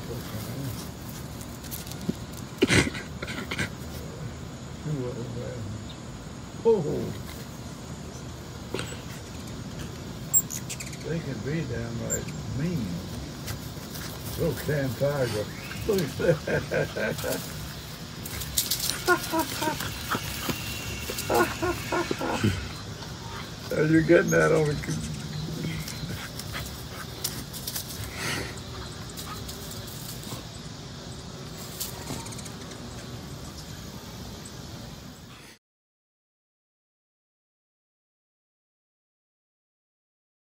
Oh, they can be downright mean. Look, Sam Tiger. Look at that. You're getting that on the